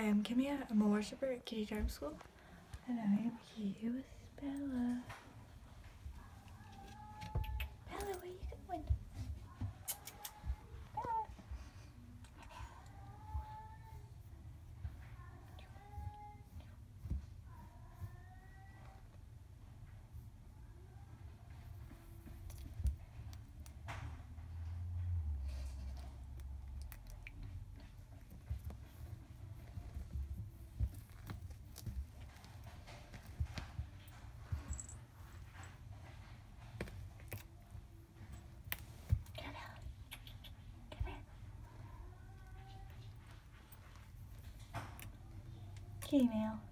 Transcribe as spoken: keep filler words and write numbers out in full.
I'm Kimia. I'm a worshiper at Kitty Charm School, and I am here with Bella. Bella, where you going? Bella. Come here, Bella. Come here. Kitty Mail.